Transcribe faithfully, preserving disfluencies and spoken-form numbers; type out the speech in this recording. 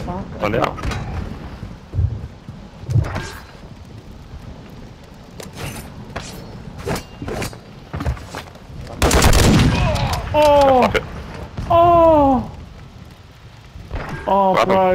fuck? Oh no. Oh! Fuck it. Oh! Oh, What happened? bro.